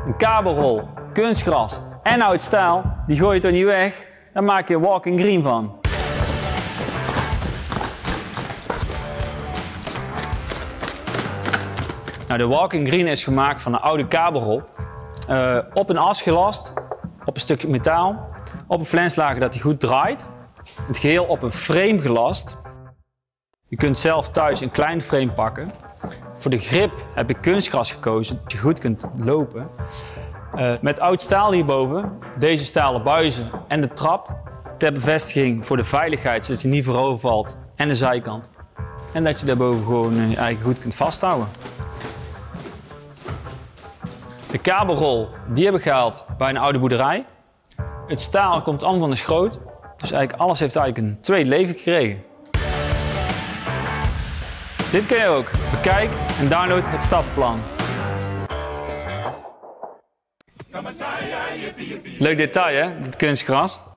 een kabelrol, kunstgras en oud staal, die gooi je toch niet weg? Daar maak je een walking green van. Nou, de walking green is gemaakt van een oude kabelrol. Op een as gelast, op een stukje metaal, op een flenslager dat hij goed draait. Het geheel op een frame gelast. Je kunt zelf thuis een klein frame pakken. Voor de grip heb ik kunstgras gekozen, dat je goed kunt lopen. Met oud staal hierboven, deze stalen buizen en de trap ter bevestiging voor de veiligheid, zodat je niet voorover valt, en de zijkant. En dat je daarboven gewoon je eigen goed kunt vasthouden. De kabelrol die heb ik gehaald bij een oude boerderij. Het staal komt allemaal van de schroot, dus eigenlijk alles heeft eigenlijk een tweede leven gekregen. Dit kun je ook. Bekijk en download het stappenplan. Leuk detail hè, dit kunstgras.